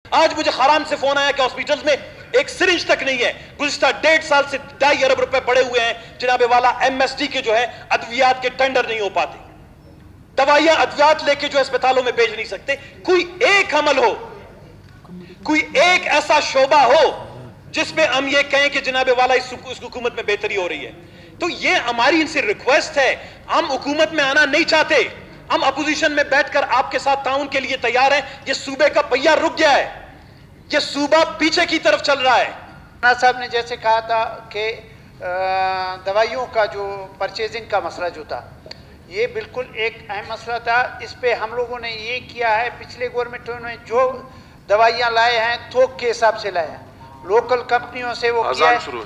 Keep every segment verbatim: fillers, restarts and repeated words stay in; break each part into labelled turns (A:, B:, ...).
A: آج مجھے خاران سے فون آیا کہ ہاسپٹلز میں ایک سرنج تک نہیں ہے. گزشتہ ڈیڑھ سال سے ڈھائی ارب روپے پڑے ہوئے ہیں جناب والا ایم ایس ٹی کے جو ہے ادویات کے ٹینڈر نہیں ہو پاتے. دوائیاں ادویات لے کے جو اسپتالوں میں بھیج نہیں سکتے. کوئی ایک عمل ہو, کوئی ایک ایسا شعبہ ہو جس میں ہم یہ کہیں کہ جناب والا اس حکومت میں بہتری ہو رہی ہے. تو یہ ہماری ان سے ریکویسٹ ہے. ہم حکومت میں آنا نہیں چاہتے, ہم اپوزیشن میں بیٹھ کر آپ کے ساتھ تعاون کے لیے تیار ہیں. یہ صوبے کا پہیہ رک گیا ہے, یہ صوبہ پیچھے کی طرف چل رہا ہے.
B: رانا صاحب نے جیسے کہا تھا کہ دوائیوں کا جو پرچیزنگ کا مسئلہ جو تھا, یہ بالکل ایک اہم مسئلہ تھا. اس پہ ہم لوگوں نے یہ کیا ہے, پچھلے گورنمنٹوں نے جو دوائیاں لائے ہیں تھوک کے حساب سے لائے ہیں, لوکل کمپنیوں سے وہ کیا ہے.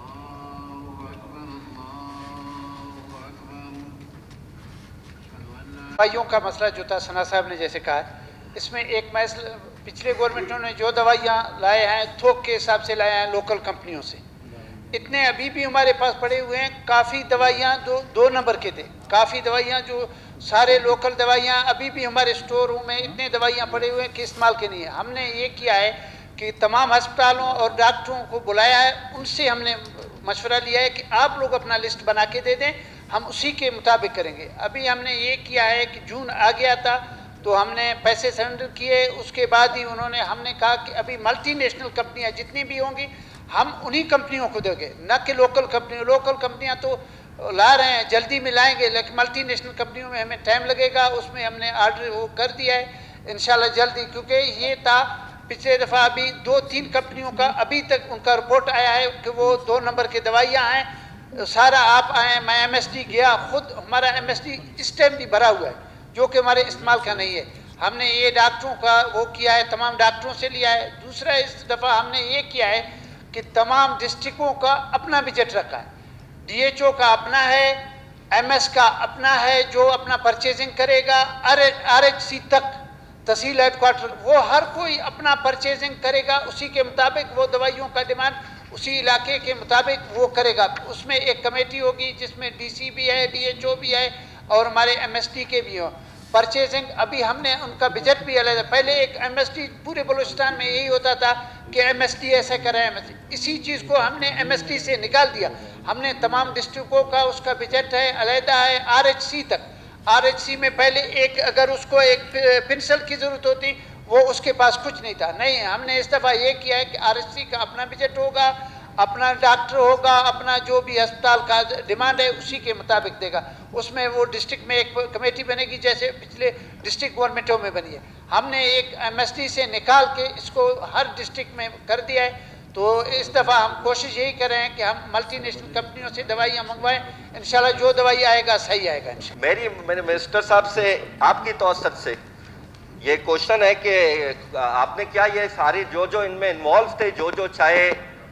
B: دوائیوں کا مسئلہ جو تھا ثنا صاحب نے جیسے کہا, اس میں ایک مسئلہ پچھلے گورنمنٹوں نے جو دوائیاں لائے ہیں تھوک کے حساب سے لائے ہیں لوکل کمپنیوں سے, اتنے ابھی بھی ہمارے پاس پڑے ہوئے ہیں. کافی دوائیاں دو دو نمبر کے تھے, کافی دوائیاں جو سارے لوکل دوائیاں ابھی بھی ہمارے اسٹور روم میں اتنے دوائیاں پڑے ہوئے ہیں کہ استعمال کے نہیں ہیں. ہم نے یہ کیا ہے کہ تمام ہسپتالوں اور ڈاکٹروں کو بلایا ہے, ان سے ہم نے مشورہ لیا ہے کہ آپ لوگ اپنا لسٹ بنا کے دے دیں, ہم اسی کے مطابق کریں گے. ابھی ہم نے یہ کیا ہے کہ جون آ گیا تھا تو ہم نے پیسے سرنڈر کیے, اس کے بعد ہی انہوں نے ہم نے کہا کہ ابھی ملٹی نیشنل کمپنیاں جتنی بھی ہوں گی ہم انہی کمپنیوں کو دیں گے, نہ کہ لوکل کمپنیوں. لوکل کمپنیاں تو لا رہے ہیں, جلدی میں لائیں گے, لیکن ملٹی نیشنل کمپنیوں میں ہمیں ٹائم لگے گا. اس میں ہم نے آرڈر وہ کر دیا ہے انشاءاللہ جلدی, کیونکہ یہ تھا پچھلے دفعہ ابھی دو تین کمپنیوں کا ابھی تک ان کا رپورٹ آیا ہے کہ وہ دو نمبر کے دوائیاں ہیں. سارا آپ آئیں, میں ایم ایس ٹی گیا خود, ہمارا ایم ایس ٹی اس ٹائم بھی بھرا ہوا ہے جو کہ ہمارے استعمال کا نہیں ہے. ہم نے یہ ڈاکٹروں کا وہ کیا ہے, تمام ڈاکٹروں سے لیا ہے. دوسرا اس دفعہ ہم نے یہ کیا ہے کہ تمام ڈسٹرکوں کا اپنا بجٹ رکھا ہے. ڈی ایچ او کا اپنا ہے, ایم ایس کا اپنا ہے جو اپنا پرچیزنگ کرے گا, آر ایچ سی تک تحصیل ہیڈ کوارٹر, وہ ہر کوئی اپنا پرچیزنگ کرے گا. اسی کے مطابق وہ دوائیوں کا ڈیمانڈ اسی علاقے کے مطابق وہ کرے گا. اس میں ایک کمیٹی ہوگی جس میں ڈی سی بھی ہے, ڈی ایچ او بھی ہے اور ہمارے ایم ایس ٹی کے بھی ہوں. پرچیزنگ ابھی ہم نے ان کا بجٹ بھی الگ ہے. پہلے ایک ایم ایس ٹی پورے بلوچستان میں یہی ہوتا تھا کہ ایم ایس ٹی ایسے کرے, ایم ایس ٹی اسی چیز کو ہم نے ایم ایس ٹی سے نکال دیا. ہم نے تمام ڈسٹرکوں کا اس کا بجٹ ہے, علیحدہ ہے آر ایچ سی تک. آر ایچ سی میں پہلے ایک اگر اس کو ایک پنسل کی ضرورت ہوتی وہ اس کے پاس کچھ نہیں تھا. نہیں, ہم نے اس دفعہ یہ کیا ہے کہ آر ایچ سی کا اپنا بجٹ ہوگا, اپنا ڈاکٹر ہوگا, اپنا جو بھی ہسپتال کا ڈیمانڈ ہے اسی کے مطابق دے گا. اس میں وہ ڈسٹرکٹ میں ایک کمیٹی بنے گی جیسے پچھلے ڈسٹرکٹ گورنمنٹوں میں بنی ہے. ہم نے ایک ایم ایس ٹی سے نکال کے اس کو ہر ڈسٹرکٹ میں کر دیا ہے. تو اس دفعہ ہم کوشش یہی کر رہے ہیں کہ ہم ملٹی نیشنل کمپنیوں سے دوائیاں منگوائیں. انشاءاللہ جو دوائی آئے گا صحیح آئے گا.
C: میری میرے منسٹر صاحب سے آپ کی توسط سے یہ کوشچن ہے کہ آپ نے کیا یہ ساری جو جو ان میں انوالو تھے, جو جو چاہے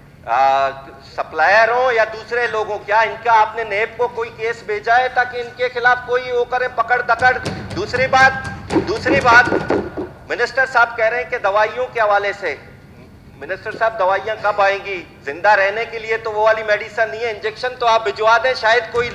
C: سپلائر ہوں یا دوسرے لوگوں, کیا ان کا آپ نے نیب کو کوئی کیس بھیجا ہے تاکہ ان کے خلاف کوئی وہ کرے پکڑ دکڑ؟ دوسری بات دوسری بات منسٹر صاحب کہہ رہے ہیں کہ دوائیوں کے حوالے سے, منسٹر صاحب دوائیاں کب آئیں گی؟ زندہ رہنے کے لیے تو وہ والی میڈیسن نہیں ہے, انجیکشن تو آپ بھجوا دیں, شاید کوئی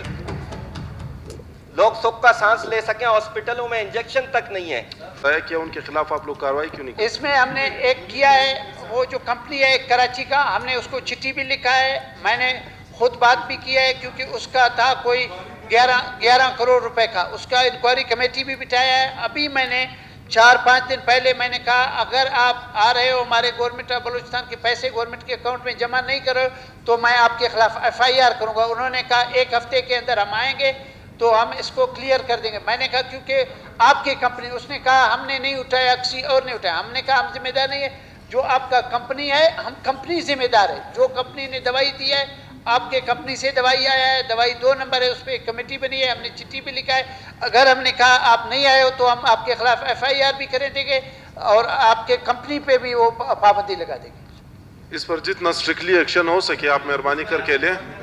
C: لوگ سکھ کا سانس لے سکیں. ہاسپٹلوں میں انجیکشن تک نہیں ہے.
D: کیا ان کے خلاف آپ لوگ کاروائی کیوں نہیں؟
B: اس میں ہم نے ایک کیا ہے, وہ جو کمپنی ہے کراچی کا, ہم نے اس کو چٹھی بھی لکھا ہے, میں نے خود بات بھی کیا ہے کیونکہ اس کا تھا کوئی گیارہ گیارہ کروڑ روپے کا, اس کا انکوائری کمیٹی بھی بٹھایا ہے. ابھی میں نے چار پانچ دن پہلے میں نے کہا اگر آپ آ رہے ہو ہمارے گورنمنٹ آف بلوچستان کے پیسے گورنمنٹ کے اکاؤنٹ میں جمع نہیں کرو تو میں آپ کے خلاف ایف آئی آر کروں گا. انہوں نے کہا ایک ہفتے کے اندر ہم آئیں گے تو ہم اس کو کلیئر کر دیں گے. میں نے کہا کیونکہ آپ کی کمپنی, اس نے کہا ہم نے نہیں اٹھایا, کسی اور نے اٹھایا. ہم نے کہا ہم ذمہ دار نہیں ہے, جو آپ کا کمپنی ہے ہم کمپنی ذمہ دار ہے. جو کمپنی نے دوائی دی ہے, آپ کے کمپنی سے دوائی آیا ہے, دوائی دو نمبر ہے, اس پہ ایک کمیٹی بنی ہے, ہم نے چٹھی بھی لکھا ہے. اگر ہم نے کہا آپ نہیں آئے ہو تو ہم آپ کے خلاف ایف آئی آر بھی کریں دیں گے اور آپ کے کمپنی پہ بھی وہ پابندی لگا دیں گے.
D: اس پر جتنا اسٹرکٹلی ایکشن ہو سکے آپ مہربانی کر کے لیں.